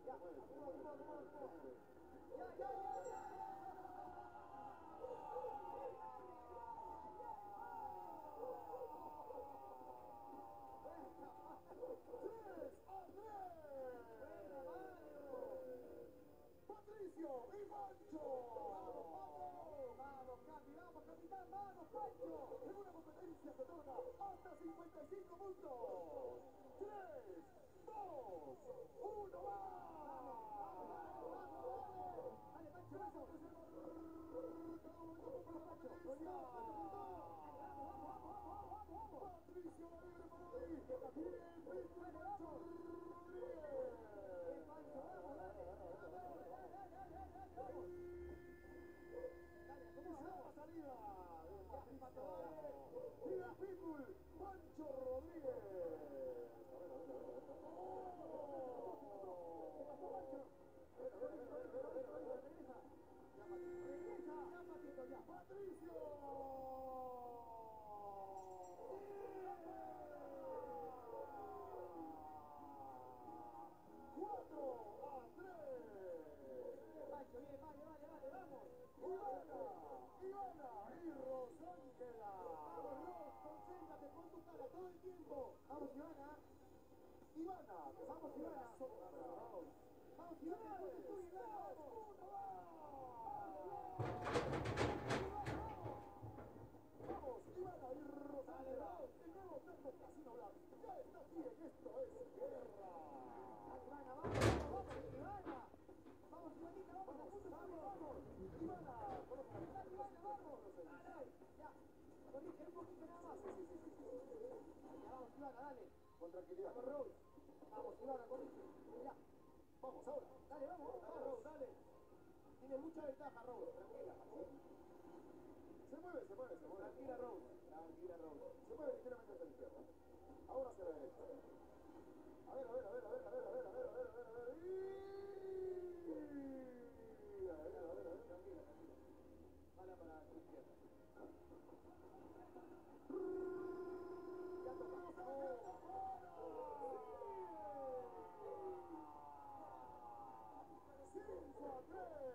Patricio y Pancho. Vamos, Capi, vamos, capitán, vamos, Pancho. En una competencia que otorga hasta 55 puntos. 3, 2, 1, ¡va! Dale, Pancho, vamos. Patricio va libre por hoy. Y el Pinto de Pancho Rodríguez. Pancho, vamos, dale. Salida y el Pitbull Pancho Rodríguez. Patricio. 4-3. Pancho, bien, vale, vamos. Ivana y Rosángela. Vamos, Ros, concéntrate con tu cara todo el tiempo. Vamos, Ivana. Vamos, Ivana. Vamos, Ivana, después tú, Ivana. Vamos, Ivana y Rosángela. El nuevo Tempo Casino Black ya está aquí en Esto es Guerra. Ivana, vamos, Ivana. Vamos, Ivanita, vamos. Ivana, vamos. Ya, corrige un poquito nada más. Sí. Ya, vamos, Ivana, dale. Con tranquilidad. Vamos, Rose. Vamos, Ivana, corrige. Ya. Vamos, ahora. Dale, vamos, Rose, dale. Tiene mucha ventaja, Rose. Tranquila. Se mueve. Tranquila, Rose. Se mueve ligeramente hacia la izquierda. Ahora hacia la derecha. A ver. Tranquila. Vale para tu izquierda. Ya toca. 5-3.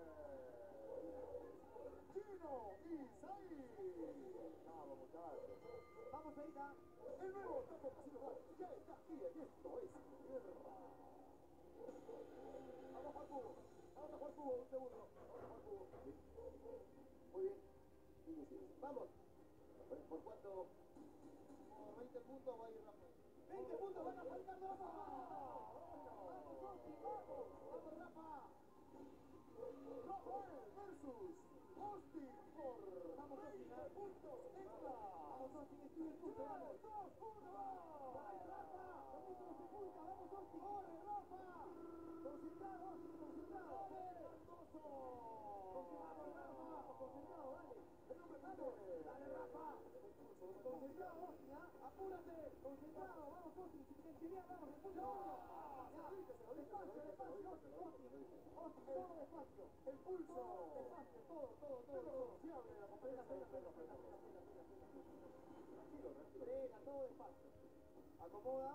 Chino y Zay. Vamos, muchachos. Vamos, Feita. El nuevo Tempo Casino Black ya está aquí en Esto es Guerra. Vamos a jugar fútbol. Un segundo. Muy bien. Vamos. ¿Por cuánto? Por 20 puntos va a ir Rafa. 20 puntos van a faltar, Rafa. Vamos, Osti, vamos. Vamos, Rafa. Rafael versus Austin por 20 puntos extra. Vamos, Austin, estuve el punto. 3, 2, 1, ¡vai, Rafa! Vamos, Austin. ¡Corre, Rafa! Concentrado, Austin, concentrado. Concentrado, dale. Dale, Rafa. Concentrado, Austin, apúrate. Concentrado, vamos, Austin. Si te enseñas, vamos, despacio, Austin, todo despacio. El pulso. Despacio, todo. Sí, abre la competencia. Tranquilo. Frena, todo despacio. Acomoda.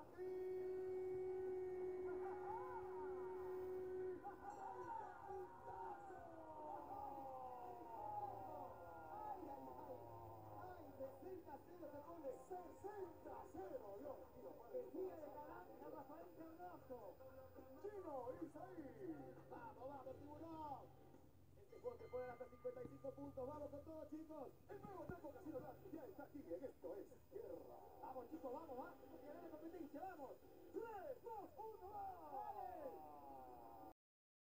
¡Ay! 60-0 se pone. 60-0, Dios mío. Decía de Galán a Rafael Cardoso. Chino y Zay. Vamos, tiburón. Este juego te pone hasta 55 puntos. Vamos con todo, chicos. El nuevo Tempo Casino Black ya está aquí en Esto es Guerra. Vamos, chicos, vamos. Y a la competencia, vamos. 3, 2, 1, ¡va!